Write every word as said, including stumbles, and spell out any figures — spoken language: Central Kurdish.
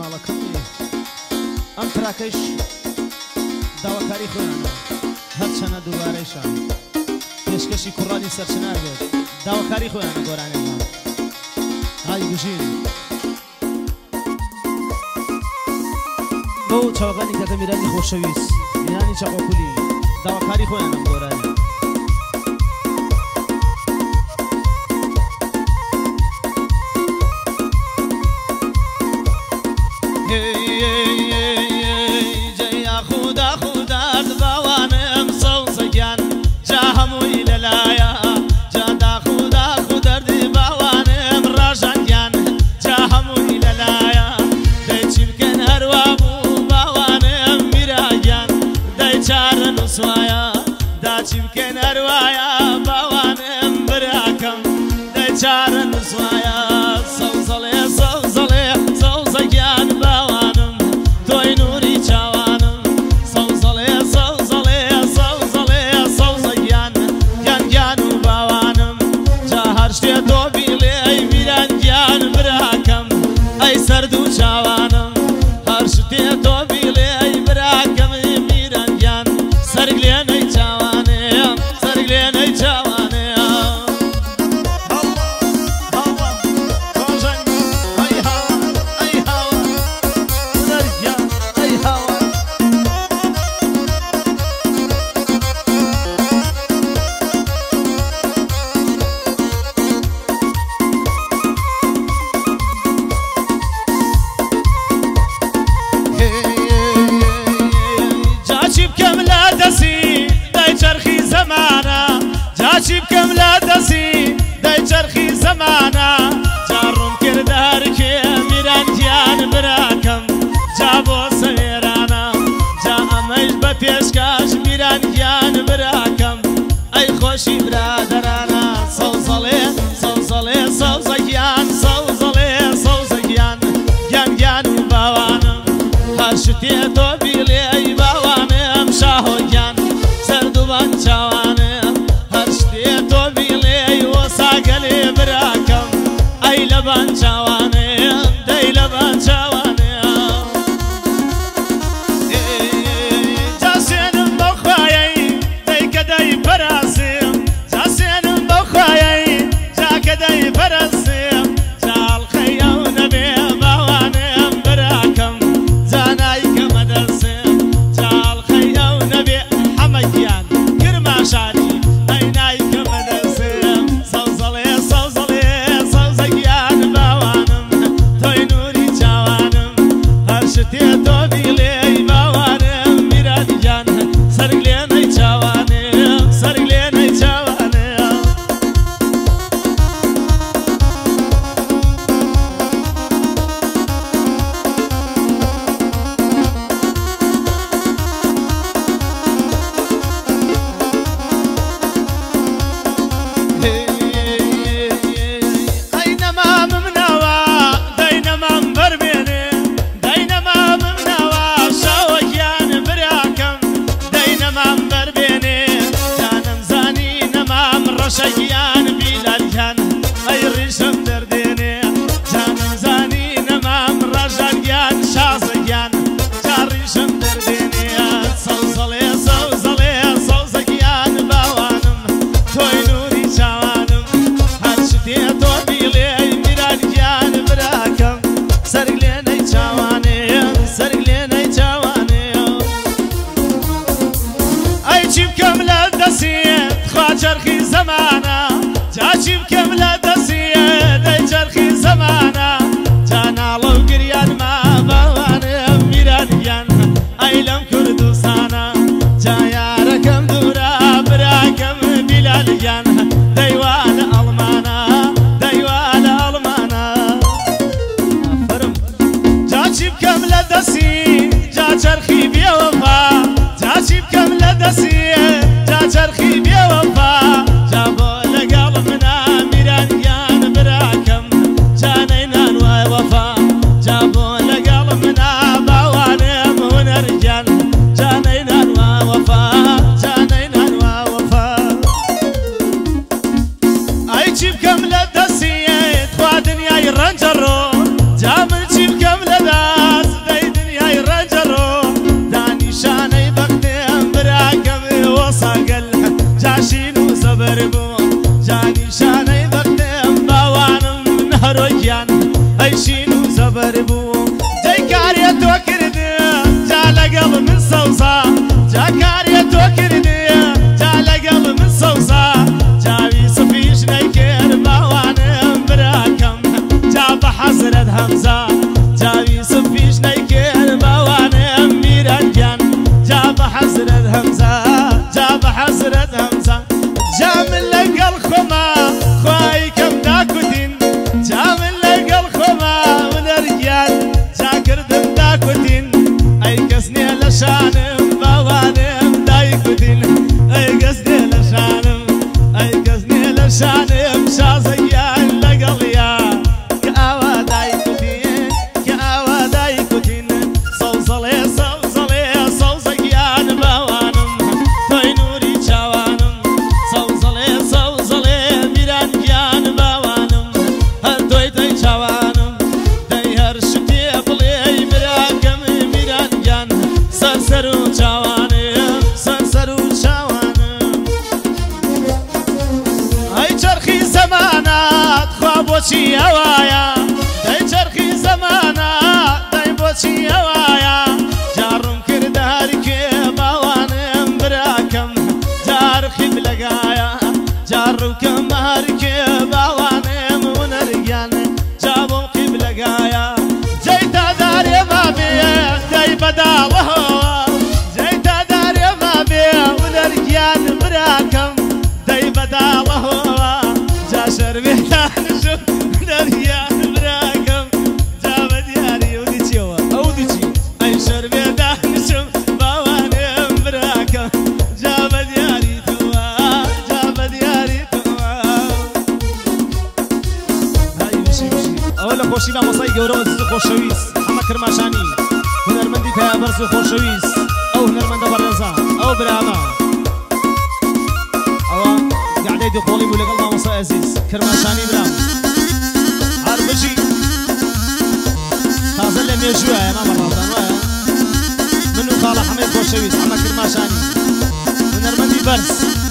کاناڵەکەمی ئەم تراکەیش داواکاری خۆیانە هەرچەنە دووبارەیشان پێشکەشی کوڕانی سەرچنار بێت داواکاری خۆیانە گۆرانێنمان ئای بژین بۆ چاوەکانی کەکە میرانی خۆشەویست میرانی چاقۆکولی داواکاری خۆیانە گۆرانی رنجرو جامل چیم کم لدات زۆرۆکیان ئەیشین و زەبەر بوو جەی کارێ تۆ کردێ جا لەگەڵ من سەوزا جا کارێ تۆ کردێ جا لەگەڵ من سەوزا جاوی سفیش نەیکرد باوانم براکەم جا بە حەزرەت هەمزا جاوی سفیش نەیکرد باوانم میرەنگیان جا بە حەزرەت هەمزا جا بە حەزرەت هەمزا جا من لەگەڵ خۆما خوای کەم ناکوتین جا من لەگەڵ خۆما ونەرگیان جا کردم داکوتین ئەی کەس نێ لە شانم باوانم دایکوتین ئەی کەس نێ لە شانم ئەی کەس نێ لە شانم شازەیان لەگەڵیا کە ئاوا دایکوتین کە ئاوا دایکوتین سەوزەڵێ سەوزەڵێ سەوزەگیان باوانم تۆی نووری چاوانم سەوزەڵێ سەوزەڵێ میرانگیان باوانم هەر تۆی تۆی چاوانم دەی هەر شتێ بڵێ براکەم میرانگیان سەرسەر و چاوانم سەرسەر و چاوانم ئەی چەرخی زەمانات خوا بۆچی ئەوایە دەی چەرخی زەمانات دەی بۆچی ئەوایە جاڕم کردە هەرکێ باوانم براکەم جارخی بلەگایە جاڕوکەم هەرکێ باوانم ونەرگیان جا بۆم قیبلەگایە جەی تا دارێ ما بێ دەی بەداڵەهەوە جەی تا دارێ ما بێ ونەرگیان براکەم دەی بەداڵەهەوە جا شەربێتانشم ونەرگیان براکەم جا بە دیاری ئەو دیچیەوە ئەو دیچی ئەی شەربێتانشم باوانم براکەم جا بە دیاری تۆوە جا بە دیاری تۆوە ئەوە لە خۆشی مامۆستای گەورەوە زیز و خۆشەویست محەممەد کرماشانی هونەرمەندی پەیامبەرز و خۆشەویست ئەو هونەرمەندە بەڕێزە ئەو برامە ئەوە گەعدەی دووقۆڵی بوو لەگەڵ مامۆستای ئەزیز کرماشانی برام هەر بژی تازە لە مێژووە مامە ڕاوەدان وایە من و خاڵە حەمەد خۆشەویست محەممەد کرماشانی هونەرمەندی بەرز